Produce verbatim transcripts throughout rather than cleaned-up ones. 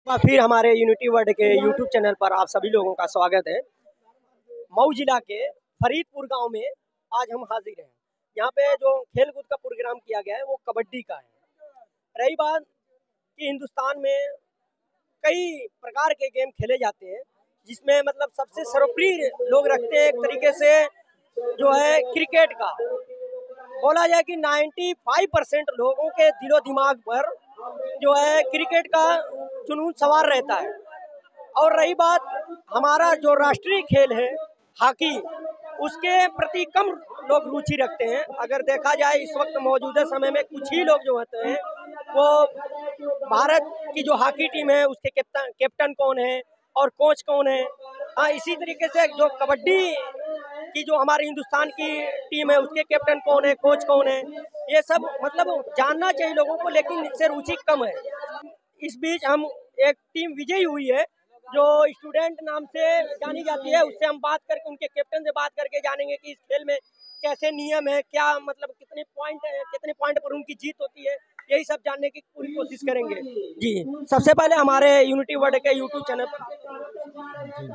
फिर हमारे Unity World के यूट्यूब चैनल पर आप सभी लोगों का स्वागत है। मऊ जिला के फरीदपुर गांव में आज हम हाजिर हैं। यहाँ पे जो खेल कूद का प्रोग्राम किया गया है वो कबड्डी का है। रही बात कि हिंदुस्तान में कई प्रकार के गेम खेले जाते हैं, जिसमें मतलब सबसे सर्वप्रिय लोग रखते हैं एक तरीके से जो है क्रिकेट का। बोला जाए कि पचानवे परसेंट लोगों के दिलो दिमाग पर जो है क्रिकेट का जुनून सवार रहता है। और रही बात हमारा जो राष्ट्रीय खेल है हॉकी, उसके प्रति कम लोग रुचि रखते हैं। अगर देखा जाए इस वक्त मौजूदा समय में कुछ ही लोग जो होते हैं वो भारत की जो हॉकी टीम है उसके कैप्टन कैप्टन कौन है और कोच कौन है। हाँ, इसी तरीके से जो कबड्डी की जो हमारे हिंदुस्तान की टीम है उसके कैप्टन कौन है, कोच कौन है, ये सब मतलब जानना चाहिए लोगों को, लेकिन इससे रुचि कम है। इस बीच हम एक टीम विजयी हुई है जो स्टूडेंट नाम से जानी जाती है, उससे हम बात करके उनके कैप्टन से बात करके जानेंगे कि इस खेल में कैसे नियम है, क्या मतलब कितने पॉइंट है, कितने पॉइंट पर उनकी जीत होती है, यही सब जानने की पूरी कोशिश करेंगे। जी, सबसे पहले हमारे यूनिटी वर्ल्ड के यूट्यूब चैनल पर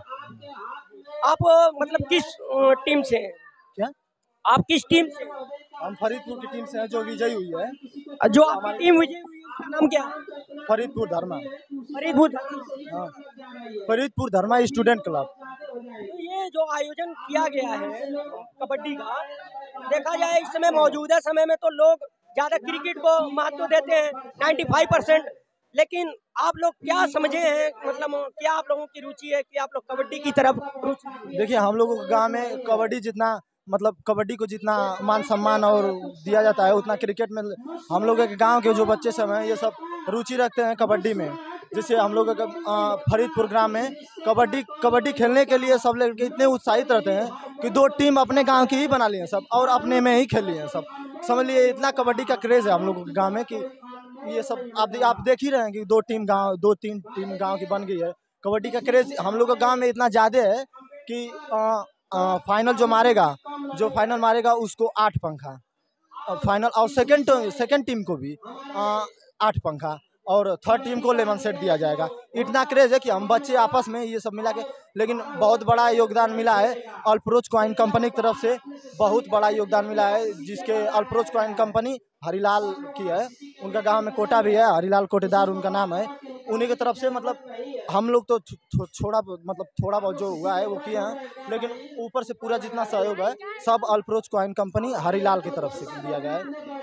आप मतलब किस टीम से हैं? क्या आप किस टीम से? हम फरीदपुर की टीम से हैं जो विजयी हुई है। जो आपकी टीम विजयी हुई है उसका नाम क्या है? फरीदपुर धर्मा। फरीदपुर हाँ, फरीदपुर धर्मा स्टूडेंट क्लब। तो ये जो आयोजन किया गया है कबड्डी का, देखा जाए इस समय मौजूदा समय में तो लोग ज्यादा क्रिकेट को महत्व देते हैं पचानवे परसेंट, लेकिन आप लोग क्या समझे हैं, मतलब क्या आप लोगों की रुचि है कि आप लोग कबड्डी की तरफ रुचि? देखिए, हम लोगों के गांव में कबड्डी जितना मतलब कबड्डी को जितना मान सम्मान और दिया जाता है उतना क्रिकेट में हम लोग के गांव के जो बच्चे सब हैं ये सब रुचि रखते हैं कबड्डी में। जिससे हम लोग फरीदपुर ग्राम में कबड्डी कबड्डी खेलने के लिए सब लोग इतने उत्साहित रहते हैं कि दो टीम अपने गांव की ही बना लिए हैं सब और अपने में ही खेल लिए हैं सब। समझ लिए इतना कबड्डी का क्रेज़ है हम लोगों के गाँव में कि ये सब आप आप देख ही रहे हैं कि दो टीम गाँव दो तीन टीम गाँव की बन गई है। कबड्डी का क्रेज़ हम लोग के गाँव में इतना ज़्यादा है कि आ, आ, फाइनल जो मारेगा जो फाइनल मारेगा उसको आठ पंखा और फाइनल और सेकंड सेकंड टीम को भी आ, आठ पंखा और थर्ड टीम को लेमन सेट दिया जाएगा। इतना क्रेज है कि हम बच्चे आपस में ये सब मिला के, लेकिन बहुत बड़ा योगदान मिला है अल्प्रोच कॉइन कंपनी की तरफ से। बहुत बड़ा योगदान मिला है जिसके अल्प्रोच कॉइन कंपनी हरीलाल की है, उनका गांव में कोटा भी है, हरीलाल कोटेदार उनका नाम है। उन्हीं की तरफ से मतलब हम लोग तो छोड़ा मतलब थोड़ा बहुत जो हुआ है वो किए हैं, लेकिन ऊपर से पूरा जितना सहयोग है सब अल्प्रोच कॉइन कंपनी हरीलाल की तरफ से दिया गया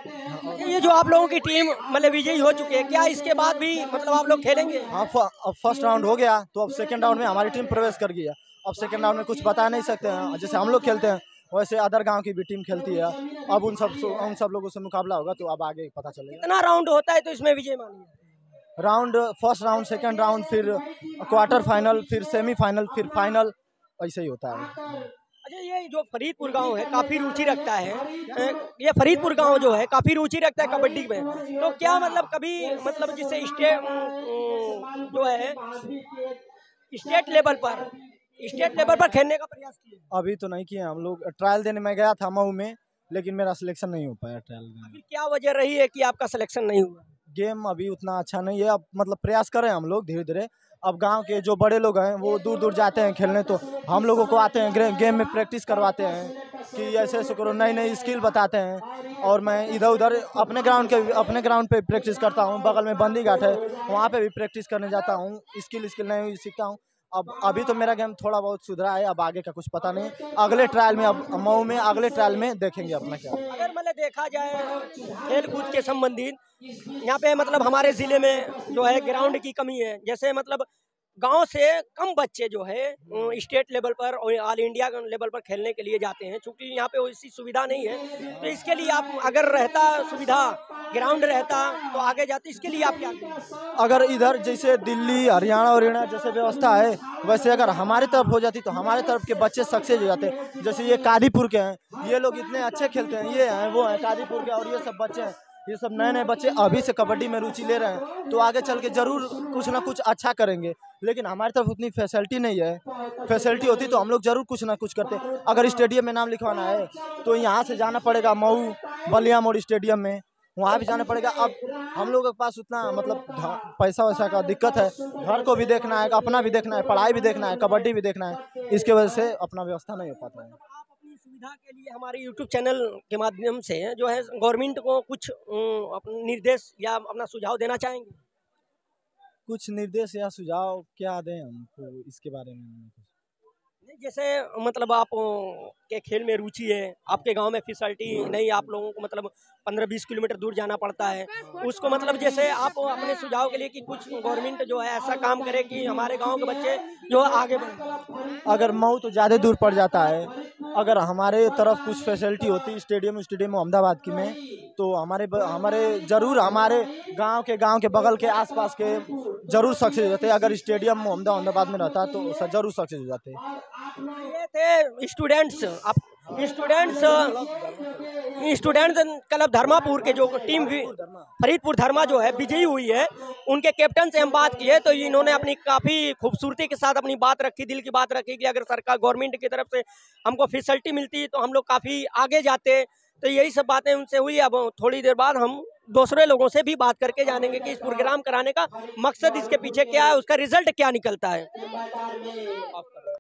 है। ये जो आप लोगों की टीम मतलब विजयी हो चुकी है, क्या इसके बाद भी मतलब आप लोग खेलेंगे? हाँ, अब फर्स्ट राउंड हो गया तो अब सेकंड राउंड में हमारी टीम प्रवेश कर गई है। अब सेकंड राउंड में कुछ बता नहीं सकते हैं, जैसे हम लोग खेलते हैं वैसे अदर गांव की भी टीम खेलती है। अब उन सब उन सब लोगों से मुकाबला होगा तो अब आगे पता चलेगा। कितना राउंड होता है तो इसमें विजय मानिए? Round first round, second round, फिर क्वार्टर फाइनल, फिर सेमीफाइनल, फिर फाइनल, ऐसे ही होता है। अच्छा, ये जो फरीदपुर गांव है काफी रुचि रखता है, ये फरीदपुर गांव जो है काफी रुचि रखता है कबड्डी में, तो क्या मतलब कभी मतलब जिससे स्टेट जो है स्टेट लेवल पर स्टेट लेवल पर खेलने का प्रयास किया? अभी तो नहीं किया, हम लोग ट्रायल देने में गया था मऊ में, लेकिन मेरा सिलेक्शन नहीं हो पाया ट्रायल में। क्या वजह रही है कि आपका सिलेक्शन नहीं हुआ? गेम अभी उतना अच्छा नहीं है, अब मतलब प्रयास कर रहे हैं हम लोग धीरे धीरे। अब गांव के जो बड़े लोग हैं वो दूर दूर जाते हैं खेलने, तो हम लोगों को आते हैं गेम में प्रैक्टिस करवाते हैं कि ऐसे ऐसे करो, नई नई स्किल बताते हैं। और मैं इधर उधर अपने ग्राउंड के अपने ग्राउंड पे प्रैक्टिस करता हूँ, बगल में बंदी घाट है वहाँ पे भी प्रैक्टिस करने जाता हूँ, स्किल स्किल नई सीखता हूँ। अब अभी तो मेरा गेम थोड़ा बहुत सुधरा है, अब आगे का कुछ पता नहीं। अगले ट्रायल में अब मऊ में अगले ट्रायल में देखेंगे अपना क्या। अगर मतलब देखा जाए खेल कूद के संबंधित यहाँ पे मतलब हमारे ज़िले में जो है ग्राउंड की कमी है। जैसे मतलब गांव से कम बच्चे जो है स्टेट लेवल पर और ऑल इंडिया लेवल पर खेलने के लिए जाते हैं, क्योंकि यहाँ पे वैसी सुविधा नहीं है। तो इसके लिए आप अगर रहता सुविधा ग्राउंड रहता तो आगे जाते, इसके लिए आप क्या करें? अगर इधर जैसे दिल्ली हरियाणा और हरियाणा जैसे व्यवस्था है वैसे अगर हमारी तरफ हो जाती तो हमारे तरफ के बच्चे सक्सेस हो जाते। जैसे ये कादीपुर के हैं, ये लोग इतने अच्छे खेलते हैं, ये हैं वो हैं कादीपुर के, और ये सब बच्चे हैं, ये सब नए नए बच्चे अभी से कबड्डी में रुचि ले रहे हैं, तो आगे चल के जरूर कुछ ना कुछ अच्छा करेंगे। लेकिन हमारी तरफ उतनी फैसिलिटी नहीं है, फैसिलिटी होती तो हम लोग जरूर कुछ ना कुछ करते। अगर स्टेडियम में नाम लिखवाना है तो यहाँ से जाना पड़ेगा मऊ बलिया मोड़ स्टेडियम में, वहाँ भी जाना पड़ेगा। अब हम लोगों के पास उतना मतलब ध- पैसा वैसा का दिक्कत है, घर को भी देखना है, अपना भी देखना है, पढ़ाई भी देखना है, कबड्डी भी देखना है, इसके वजह से अपना व्यवस्था नहीं हो पाता है। आप अपनी सुविधा के लिए हमारे यूट्यूब चैनल के माध्यम से जो है गवर्नमेंट को कुछ अम, अपना निर्देश या अपना सुझाव देना चाहेंगे? कुछ निर्देश या सुझाव क्या दें हमको इसके बारे में? नहीं, जैसे मतलब आप अ, के खेल में रुचि है, आपके गांव में फैसिलिटी नहीं, आप लोगों को मतलब पंद्रह बीस किलोमीटर दूर जाना पड़ता है, उसको मतलब जैसे आप अपने सुझाव के लिए कि कुछ गवर्नमेंट जो है ऐसा काम करे कि हमारे गांव के बच्चे जो आगे बढ़ें। अगर मऊ तो ज़्यादा दूर पड़ जाता है, अगर हमारे तरफ कुछ फैसिलिटी होती स्टेडियम स्टेडियम अहमदाबाद की में, तो हमारे ब- हमारे जरूर हमारे गांव के गांव के बगल के आसपास के जरूर सक्सेस हो जाते। अगर स्टेडियम अहमदा- अहमदाबाद में रहता तो स- जरूर सक्सेस हो जाते। ये थे स्टूडेंट्स आप स्टूडेंट्स स्टूडेंट्स क्लब धर्मापुर के जो टीम भी फरीदपुर धर्मा जो है विजयी हुई है, उनके कैप्टन से हम बात की है तो इन्होंने अपनी काफ़ी खूबसूरती के साथ अपनी बात रखी, दिल की बात रखी कि अगर सरकार गवर्नमेंट की तरफ से हमको फैसिलिटी मिलती तो हम लोग काफ़ी आगे जाते। तो यही सब बातें उनसे हुई। अब थोड़ी देर बाद हम दूसरे लोगों से भी बात करके जानेंगे कि इस प्रोग्राम कराने का मकसद, इसके पीछे क्या है, उसका रिजल्ट क्या निकलता है।